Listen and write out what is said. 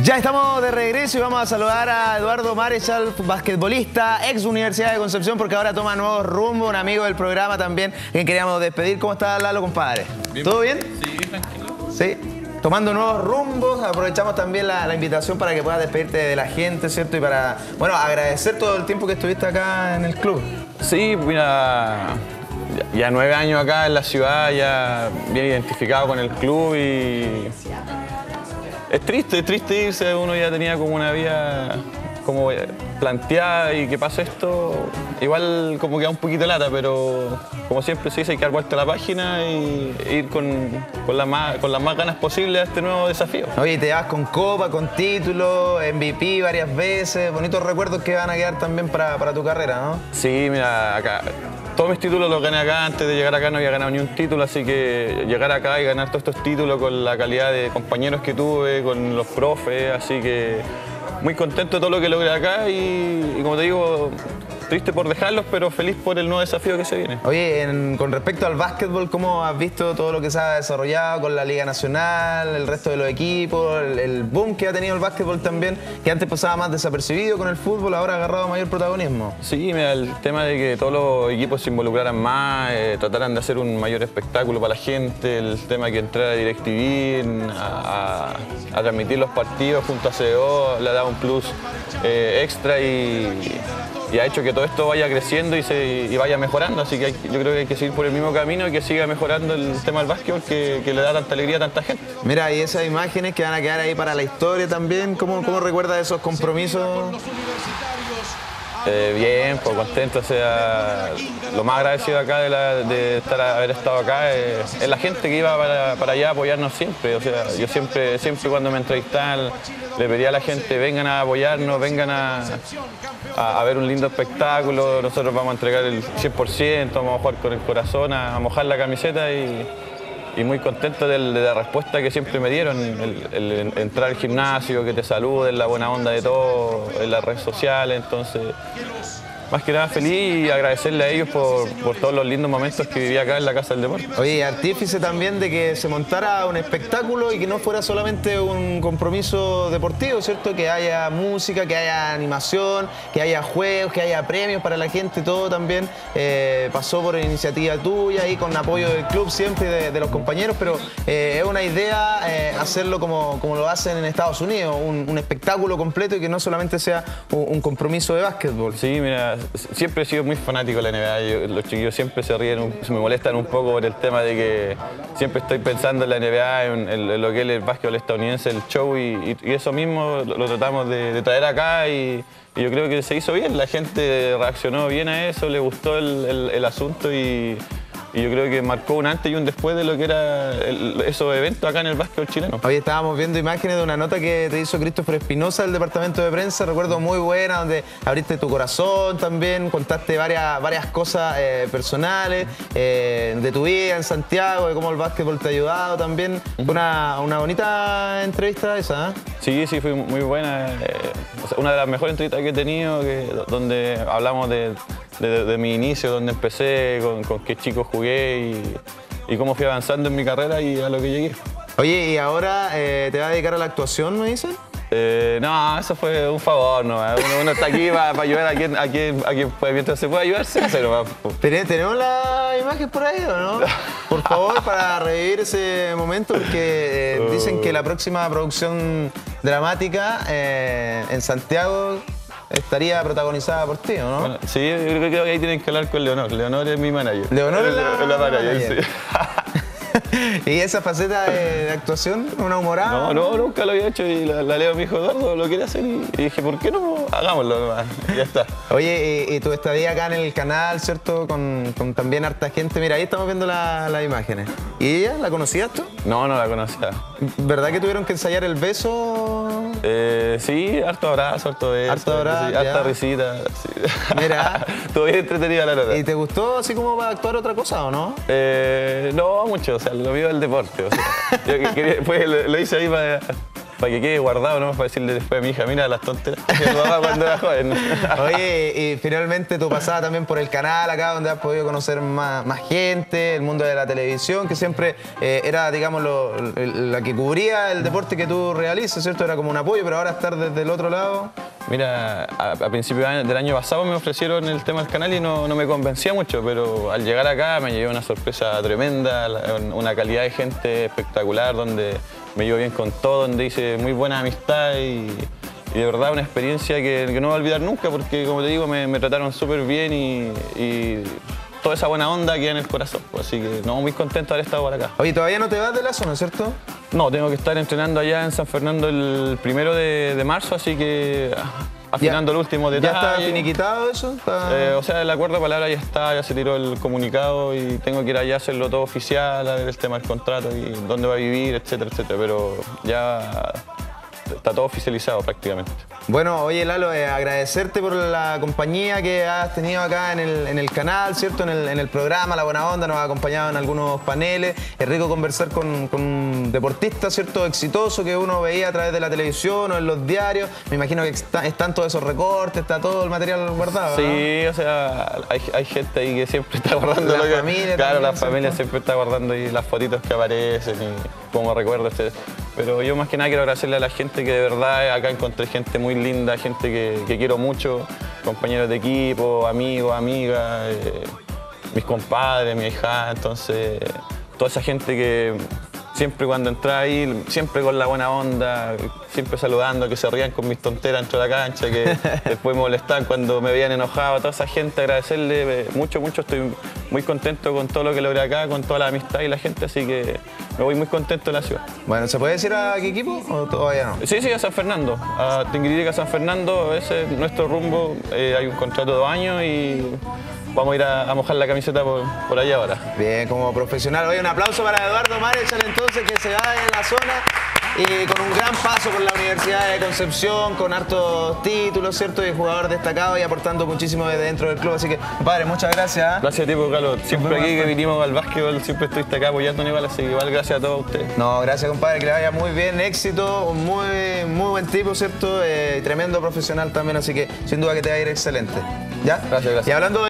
Ya estamos de regreso y vamos a saludar a Eduardo Marechal, basquetbolista, ex Universidad de Concepción, porque ahora toma nuevos rumbos, un amigo del programa también, que queríamos despedir. ¿Cómo está Lalo, compadre? Bien. ¿Todo bien? Sí, tranquilo. Sí. Tomando nuevos rumbos, aprovechamos también la invitación para que puedas despedirte de la gente, ¿cierto? Y para, bueno, agradecer todo el tiempo que estuviste acá en el club. Sí, mira, ya 9 años acá en la ciudad, ya bien identificado con el club y es triste irse. Uno ya tenía como una vida como planteada y que pasa esto, igual como que da un poquito lata, pero como siempre se dice, hay que dar vuelta a la página y ir con las más ganas posibles a este nuevo desafío. Oye, te vas con copa, con título, MVP varias veces, bonitos recuerdos que van a quedar también para tu carrera, ¿no? Sí, mira, acá todos mis títulos los gané acá. Antes de llegar acá no había ganado ni un título, así que llegar acá y ganar todos estos títulos con la calidad de compañeros que tuve, con los profes, así que muy contento de todo lo que logré acá y como te digo, triste por dejarlos, pero feliz por el nuevo desafío que se viene. Oye, con respecto al básquetbol, ¿cómo has visto todo lo que se ha desarrollado con la Liga Nacional, el resto de los equipos, el boom que ha tenido el básquetbol también, que antes pasaba más desapercibido con el fútbol, ahora ha agarrado mayor protagonismo? Sí, mira, el tema de que todos los equipos se involucraran más, trataran de hacer un mayor espectáculo para la gente, el tema de que entrara DirecTV a transmitir los partidos junto a CO, le ha dado un plus extra y ha hecho que todo esto vaya creciendo y vaya mejorando, así que yo creo que hay que seguir por el mismo camino y que siga mejorando el tema del básquetbol que le da tanta alegría a tanta gente. Mira, y esas imágenes que van a quedar ahí para la historia también, ¿cómo recuerdas esos compromisos? Bien, pues contento, o sea, lo más agradecido acá de haber estado acá es la gente que iba para allá a apoyarnos siempre. O sea, yo siempre cuando me entrevistaban le pedía a la gente, vengan a apoyarnos, vengan a ver un lindo espectáculo, nosotros vamos a entregar el 100%, vamos a jugar con el corazón, a mojar la camiseta y muy contento de la respuesta que siempre me dieron, el entrar al gimnasio, que te saluden, la buena onda de todo, en las redes sociales, entonces más que nada feliz y agradecerle a ellos por todos los lindos momentos que viví acá en la Casa del Deporte. Oye, artífice también de que se montara un espectáculo y que no fuera solamente un compromiso deportivo, ¿cierto? Que haya música, que haya animación, que haya juegos, que haya premios para la gente, todo también pasó por iniciativa tuya y con apoyo del club siempre de los compañeros, pero es una idea hacerlo como lo hacen en Estados Unidos, un espectáculo completo y que no solamente sea un compromiso de básquetbol. Sí, mira, siempre he sido muy fanático de la NBA. Los chiquillos siempre se ríen, se me molestan un poco por el tema de que siempre estoy pensando en la NBA, en lo que es el básquetbol estadounidense, el show, y eso mismo lo tratamos de traer acá y yo creo que se hizo bien. La gente reaccionó bien a eso, le gustó el asunto y yo creo que marcó un antes y un después de lo que era esos eventos acá en el básquetbol chileno. Hoy estábamos viendo imágenes de una nota que te hizo Christopher Espinosa del departamento de prensa, recuerdo muy buena, donde abriste tu corazón también, contaste varias cosas personales de tu vida en Santiago, de cómo el básquetbol te ha ayudado también. Fue una bonita entrevista esa, ¿eh? Sí, fue muy buena. O sea, una de las mejores entrevistas que he tenido, donde hablamos de mi inicio, donde empecé, con qué chicos jugué y cómo fui avanzando en mi carrera y a lo que llegué. Oye, ¿y ahora te vas a dedicar a la actuación, me dicen? No, eso fue un favor, ¿no? Uno está aquí para ayudar a quien puede, mientras se pueda ayudarse. ¿Tenemos la imagen por ahí o no? Por favor, para revivir ese momento, porque dicen que la próxima producción dramática en Santiago estaría protagonizada por ti, ¿no? Bueno, sí, yo creo que ahí tienen que hablar con Leonor. Leonor es mi manager. ¿Leonor es la manager? Sí. ¿Y esa faceta de actuación? ¿Una humorada? No, nunca lo había hecho y la Leo me dijo, Eduardo, lo quiere hacer y dije, ¿por qué no? Hagámoslo nomás. Y ya está. Oye, y tu estadía acá en el canal, ¿cierto? Con también harta gente. Mira, ahí estamos viendo las imágenes. ¿Y ella? ¿La conocías tú? No la conocía. ¿Verdad que tuvieron que ensayar el beso? Sí, harto abrazo, harto beso. Harto abrazo, sí, harta risita. Sí. Mira. Estuvo bien entretenida la nota. ¿Y te gustó así como para actuar otra cosa o no? No mucho, o sea, lo mío es el deporte. O sea, lo hice ahí para para que quede guardado, ¿no? Para decirle después a mi hija, mira las tonteras que el papá cuando era joven. Oye, y finalmente tu pasada también por el canal acá, donde has podido conocer más gente, el mundo de la televisión, que siempre era, digamos, la que cubría el deporte que tú realizas, ¿cierto? Era como un apoyo, pero ahora estar desde el otro lado... Mira, a principios del año pasado me ofrecieron el tema del canal y no me convencía mucho, pero al llegar acá me llevé una sorpresa tremenda, una calidad de gente espectacular, donde me llevo bien con todo, donde hice muy buena amistad y de verdad una experiencia que no voy a olvidar nunca, porque como te digo, me trataron súper bien y toda esa buena onda queda en el corazón. Así que no, muy contento de haber estado por acá. Oye, todavía no te vas de la zona, ¿cierto? No, tengo que estar entrenando allá en San Fernando el 1 de marzo, así que afinando el último detalle. ¿Ya está finiquitado eso? O sea, el acuerdo de palabra ya está, ya se tiró el comunicado y tengo que ir allá a hacerlo todo oficial, a ver el tema del contrato y dónde va a vivir, etcétera, etcétera. Pero ya está todo oficializado prácticamente. Bueno, oye Lalo, agradecerte por la compañía que has tenido acá en el canal, ¿cierto? En el programa, La Buena Onda, nos ha acompañado en algunos paneles. Es rico conversar con un deportista, ¿cierto? Exitoso que uno veía a través de la televisión o en los diarios. Me imagino que están todos esos recortes, está todo el material guardado, ¿no? Sí, o sea, hay gente ahí que siempre está guardando la familia. Claro, también, la familia siempre está guardando ahí las fotitos que aparecen y como recuerdos. Pero yo más que nada quiero agradecerle a la gente que de verdad acá encontré gente muy linda, gente que quiero mucho, compañeros de equipo, amigos, amigas, mis compadres, mi hija, entonces toda esa gente que siempre cuando entra ahí, siempre con la buena onda, siempre saludando, que se rían con mis tonteras dentro de la cancha, que después me molestan cuando me veían enojado, a toda esa gente agradecerle mucho, estoy muy contento con todo lo que logré acá, con toda la amistad y la gente, así que me voy muy contento de la ciudad. Bueno, ¿se puede decir a qué equipo o todavía no? Sí, a San Fernando, a Tinguiririca San Fernando, ese es nuestro rumbo, hay un contrato de 2 años y vamos a ir a mojar la camiseta por allá ahora. Bien, como profesional. Oye, un aplauso para Eduardo Marechal entonces, que se va en la zona y con un gran paso por la Universidad de Concepción, con hartos títulos, ¿cierto? Y jugador destacado y aportando muchísimo desde dentro del club. Así que, compadre, muchas gracias. Gracias a ti, Carlos. Siempre aquí que vinimos al básquetbol, siempre estuviste acá apoyándonos igual, así que igual gracias a todos ustedes. No, gracias, compadre, que le vaya muy bien, éxito, muy buen tipo, ¿cierto? Tremendo profesional también, así que sin duda que te va a ir excelente. ¿Ya? Gracias. Y hablando de